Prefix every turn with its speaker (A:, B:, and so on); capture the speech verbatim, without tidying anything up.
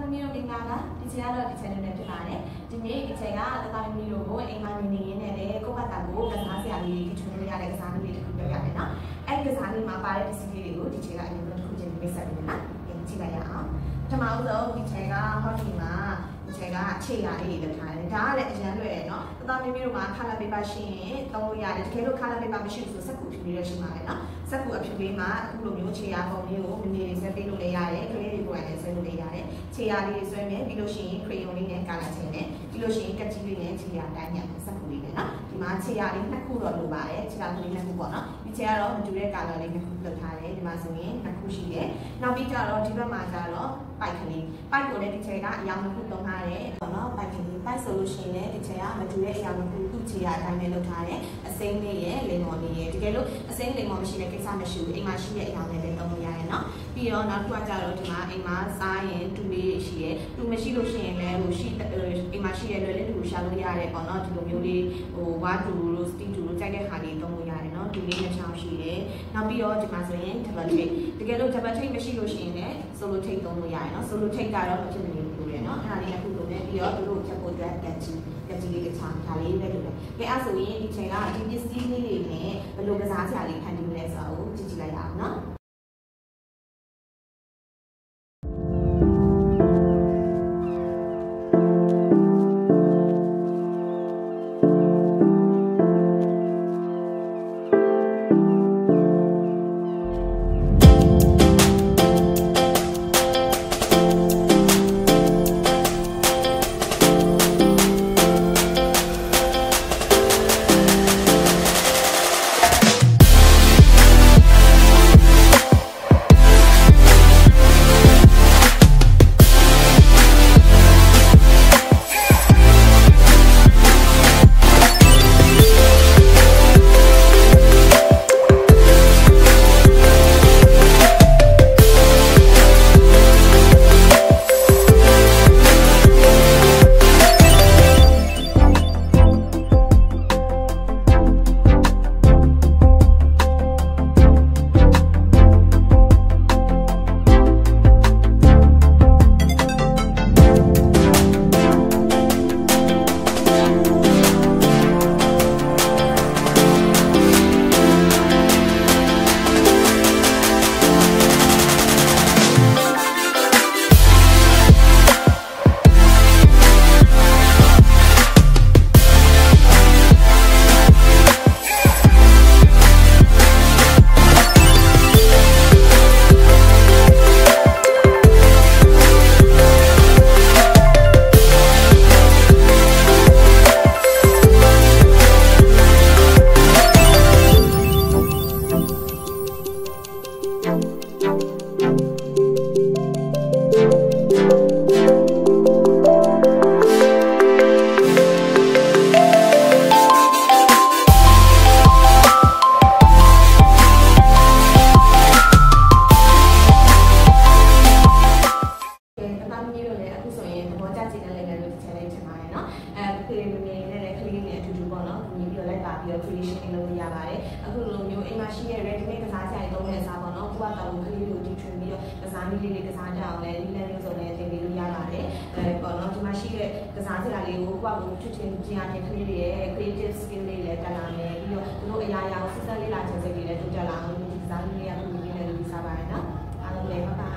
A: မီးတို့မင်္ဂလာပါဒီချိန်ကတော့ဒီ channel နဲ့ဖြစ်ပါတယ်ဒီနေ့ဒီချိန်ကတသားမီးတို့ကိုအိမ်မှာနေနေရင်းနဲ့လေကိုယ့်ဘာသာကိုကစားစရာလေးတွေထွန်းလို့ရတဲ့ကစားနည်းလေးတစ်ခုပြောပြမယ်နော်အဲ့ဒီကစားနည်းမှာပါတဲ့ပစ္စည်းလေးတွေကိုဒီချိန်ကအရင်ကတစ်ခုချင်းမိတ်ဆက်ပေးမယ်နော်ကြည့်လိုက်ရအောင်ပထမဆုံးဒီချိန်ကဟောဒီမှာဒီချိန်ကခြေရာလေးတွေထားတယ်ဒါကလည်းအရန်လွယ်တယ်နော်တသားမီးတို့မှာခါလာပေပါရှိရင်သုံးလို့ရတယ်တကယ်လို့ခါလာပေပါမရှိဘူးဆိုစက်ကူဖြူလေးရရှိမှာလေနော်စက်ကူအဖြူလေးမှာအခုလိုမျိုးခြေရာပုံလေးကိုမနေနေဆွဲပေးလို့လည်းရတယ်ကလေးတွေကိုလည်းဆွဲလို့လည်းရတယ်ခြေရာလေးတွေဆွဲမယ်ပြီးလို့ရှိရင်ခရေယွန်လေးနဲ့ကာလာချင်းနဲ့ပြီးလို့ရှိရင်ကတ်ကြီးလေးနဲ့ခြေရာတိုင်းညက်စက်ကူလေးနဲ့နော်ဒီမှာခြေရာလေးနှစ်ခုတော့လိုပါတယ်ခြေရာလေးနှစ်ခုပေါ့နော်ဒီခြေကတော့မတူတဲ့ကာလာလေးနှစ်ခုလုပ်ထားတယ်ဒီမှာဆိုရင်နှစ်ခုရှိတယ်နောက်ပြီးကြတော့ဒီဘက်မှာကြတော့ပိုက်ကလေးပိုက်ကိုလည်းဒီခြေကအရောင်နှစ်ခုသုံးထားတယ်ပေါ့နော်ပိုက်ကလေးပိုက်ဆိုလို့ရှိရင်လည်းဒီခြေကမတူတဲ့အရောင်နှစ်ခုသူ့ခြေရာအတိုင်းပဲလုပ်ထားတယ်အစိမ်းလေးရဲ့လေမော်လေးရဲ့တကယ်လို့အစိမ်းလေမော်မရှိတဲ့ကိစ္စမရှိဘူးအိမ်မှာရှိတဲ့အရောင်လေးလည်းသုံးလို့ရတယ်နော်ပြီးတော့နောက်တစ်ခုကကြတော့ဒီမှာအိမ်မှာစားရင်တူလေးရှိရဲတူမရှိလို့ရှိရင်လည်းဟိုရှိအိမ်မှာရှိတဲ့လွယ်လေးတူရှာလို့ရတယ်ပေါ့နော်ဒီလိုမျိုးလေးဟိုဝါတူလို့စတီတူလို့ကြိုက်တဲ့ခါလေးသုံးလို့ရတယ်နော်တူလေးနဲ့ချောင်းရှိတယ်နောက်ပြီးတော့ဒီမှာဆိုရင်ဒဘတ်ထိတ်တကယ်လို့ဒဘတ်ထိတ်မရှိလို့ရှိရင်လည်းဆိုလိုထိတ်သုံးလို့ရတယ်နော်ဆိုလိုထိတ်ကတော့မဖြစ်မနေဘူးလေနော်အဲ့ဒါလေးတစ်ခုလိုနဲ့ပြီးတော့သူတို့ချက်ဖို့အတွက်ကတ်ကြီးကတ်ကြီးလေးတစ်ချောင်းဒါလေးပဲလိုတယ်ကဲအဲ့ဆိုရင်ဒီချိန်ကဒီပစ္စည်းလေးတွေနဲ့ဘယ်လိုကစားစရာလေးဖန်တီးမလဲဆိုတော့ကြည့်ကြည့်လိုက်ရအောင်နော်creation လုပ်ရပါတယ်အခုလိုမျိုးအိမ်မှာရှိတဲ့ ready made ကစားစရာတွေသုံးတဲ့စားပေါ့နော်ကိုယ့်ဘာသာကိုကလေးလိုတီထွင်ပြီးတော့ကစားနည်းလေးလေးကစားကြအောင်လဲဒီလည်းမျိုးစုံနဲ့သင်ပေးလို့ရပါတယ်အဲပေါ့နော်ဒီမှာရှိတဲ့ကစားစရာလေးကိုကိုယ့်ဘာကိုထွင်ထွင်ကျင်ရတဲ့ကလေးတွေရဲ့ creative skill လေးလည်းတက်လာမယ်ပြီးတော့တို့အရာရာကိုစစ်စစ်လေးလာချင်စိတ်လေးလည်းတိုးတက်လာအောင်ဒီကစားနည်းလေးကအခုဒီနေ့လည်းဒီစားပါရနော်အားလုံးလည်းပါ